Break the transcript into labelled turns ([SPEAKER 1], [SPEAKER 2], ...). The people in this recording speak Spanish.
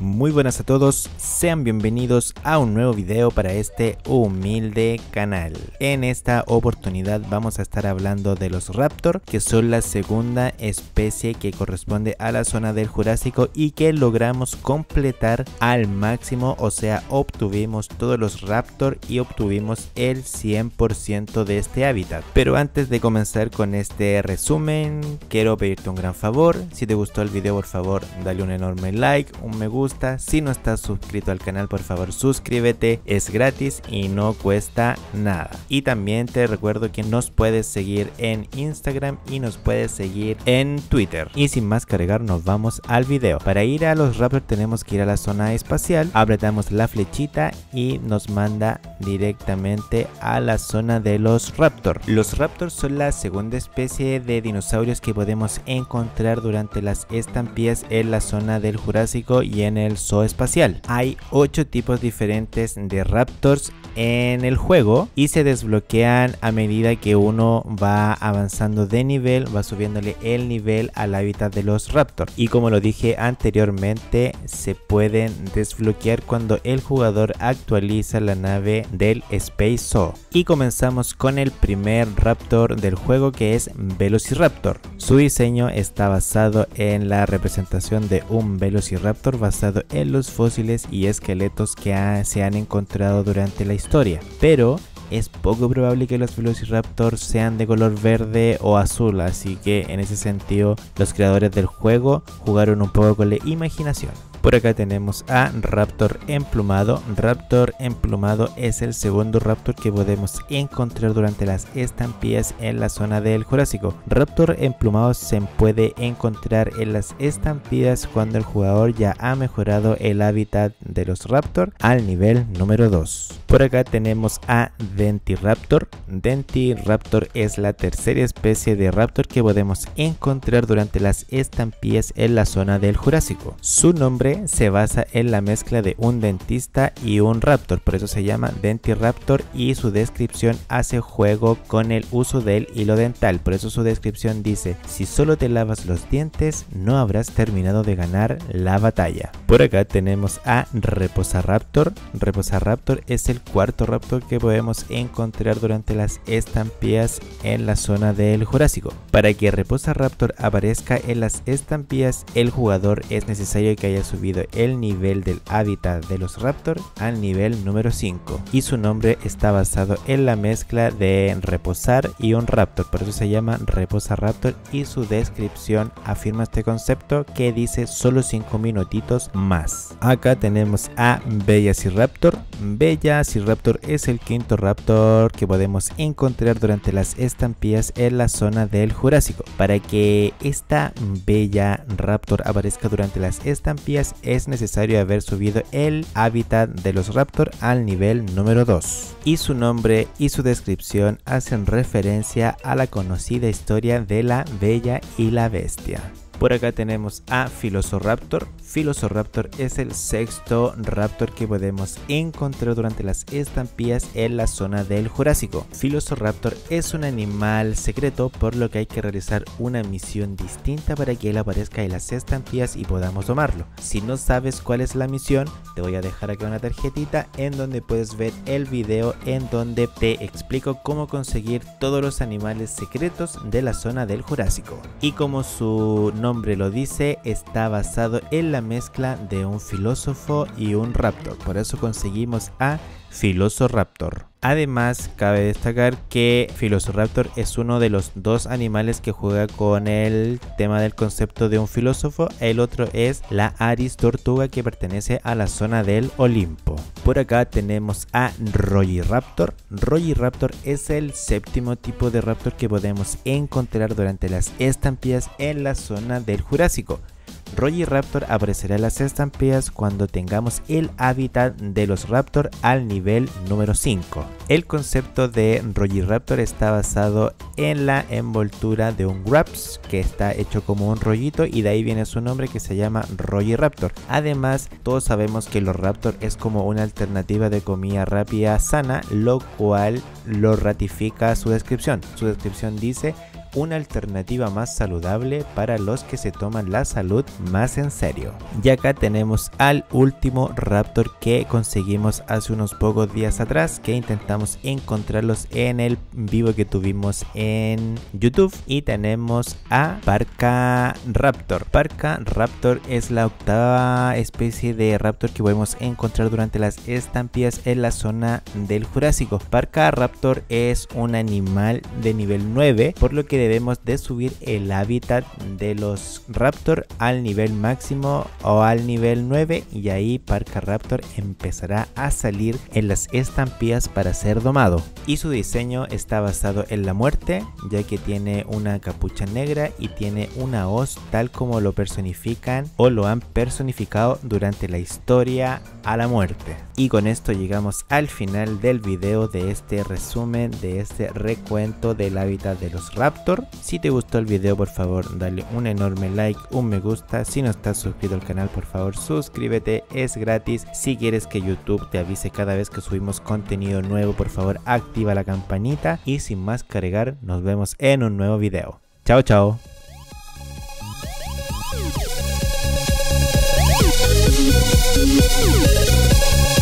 [SPEAKER 1] Muy buenas a todos, sean bienvenidos a un nuevo video para este humilde canal. En esta oportunidad vamos a estar hablando de los Raptor, que son la segunda especie que corresponde a la zona del Jurásico y que logramos completar al máximo, o sea, obtuvimos todos los Raptor y obtuvimos el 100% de este hábitat. Pero antes de comenzar con este resumen, quiero pedirte un gran favor. Si te gustó el video, por favor, dale un enorme like, un me gusta. Si no estás suscrito al canal, por favor suscríbete, es gratis y no cuesta nada. Y también te recuerdo que nos puedes seguir en Instagram y nos puedes seguir en Twitter. Y sin más que agregar, nos vamos al video. Para ir a los Raptor tenemos que ir a la zona espacial, apretamos la flechita y nos manda directamente a la zona de los Raptor. Los Raptor son la segunda especie de dinosaurios que podemos encontrar durante las estampillas en la zona del Jurásico y en el zoo espacial. Hay 8 tipos diferentes de Raptors en el juego y se desbloquean a medida que uno va avanzando de nivel, va subiéndole el nivel al hábitat de los Raptor. Y como lo dije anteriormente, se pueden desbloquear cuando el jugador actualiza la nave del Space Zoo. Y comenzamos con el primer Raptor del juego, que es Velociraptor. Su diseño está basado en la representación de un Velociraptor basado en los fósiles y esqueletos que se han encontrado durante la historia, pero es poco probable que los Velociraptor sean de color verde o azul, así que en ese sentido los creadores del juego jugaron un poco con la imaginación. Por acá tenemos a Raptor emplumado. Raptor emplumado es el segundo Raptor que podemos encontrar durante las estampillas en la zona del Jurásico. Raptor emplumado se puede encontrar en las estampillas cuando el jugador ya ha mejorado el hábitat de los Raptor al nivel número 2. Por acá tenemos a Dentiraptor. Dentiraptor es la tercera especie de Raptor que podemos encontrar durante las estampillas en la zona del Jurásico. Su nombre se basa en la mezcla de un dentista y un raptor, por eso se llama Dentiraptor, y su descripción hace juego con el uso del hilo dental. Por eso su descripción dice: si solo te lavas los dientes no habrás terminado de ganar la batalla. Por acá tenemos a Reposaraptor. Reposaraptor es el cuarto Raptor que podemos encontrar durante las estampillas en la zona del Jurásico. Para que Reposaraptor aparezca en las estampillas, el jugador es necesario que haya subido el nivel del hábitat de los Raptor al nivel número 5, y su nombre está basado en la mezcla de reposar y un raptor, por eso se llama Reposaraptor, y su descripción afirma este concepto que dice solo 5 minutitos más. Acá tenemos a Velociraptor. Velociraptor es el quinto Raptor que podemos encontrar durante las estampillas en la zona del Jurásico. Para que esta Velociraptor aparezca durante las estampillas es necesario haber subido el hábitat de los Raptor al nivel número 2. Y su nombre y su descripción hacen referencia a la conocida historia de la Bella y la Bestia. Por acá tenemos a Filosoraptor. Filosoraptor es el sexto Raptor que podemos encontrar durante las estampillas en la zona del Jurásico. Filosoraptor es un animal secreto, por lo que hay que realizar una misión distinta para que él aparezca en las estampillas y podamos tomarlo. Si no sabes cuál es la misión, te voy a dejar acá una tarjetita en donde puedes ver el video en donde te explico cómo conseguir todos los animales secretos de la zona del Jurásico. Y como su nombre lo dice, está basado en la mezcla de un filósofo y un raptor, por eso conseguimos a Filosoraptor. Además, cabe destacar que Filosoraptor es uno de los dos animales que juega con el tema del concepto de un filósofo. El otro es la Aris tortuga, que pertenece a la zona del Olimpo. Por acá tenemos a Rogiraptor. Rogiraptor es el séptimo tipo de Raptor que podemos encontrar durante las estampillas en la zona del Jurásico. Rogiraptor aparecerá en las estampillas cuando tengamos el hábitat de los Raptor al nivel número 5. El concepto de Rogiraptor está basado en la envoltura de un wraps, que está hecho como un rollito, y de ahí viene su nombre, que se llama Rogiraptor. Además, todos sabemos que los Raptor es como una alternativa de comida rápida sana, lo cual lo ratifica su descripción. Su descripción dice: una alternativa más saludable para los que se toman la salud más en serio. Y acá tenemos al último Raptor que conseguimos hace unos pocos días atrás, que intentamos encontrarlos en el vivo que tuvimos en YouTube. Y tenemos a Parca Raptor. Parca Raptor es la octava especie de Raptor que podemos encontrar durante las estampillas en la zona del Jurásico. Parca Raptor es un animal de nivel 9, por lo que debemos de subir el hábitat de los Raptor al nivel máximo o al nivel 9, y ahí Parca Raptor empezará a salir en las estampillas para ser domado. Y su diseño está basado en la muerte, ya que tiene una capucha negra y tiene una hoz tal como lo personifican o lo han personificado durante la historia a la muerte. Y con esto llegamos al final del video, de este resumen, de este recuento del hábitat de los Raptor. Si te gustó el video, por favor dale un enorme like, un me gusta. Si no estás suscrito al canal, por favor suscríbete, es gratis. Si quieres que YouTube te avise cada vez que subimos contenido nuevo, por favor activa la campanita. Y sin más que agregar, nos vemos en un nuevo video. Chao, chao.
[SPEAKER 2] Yeah.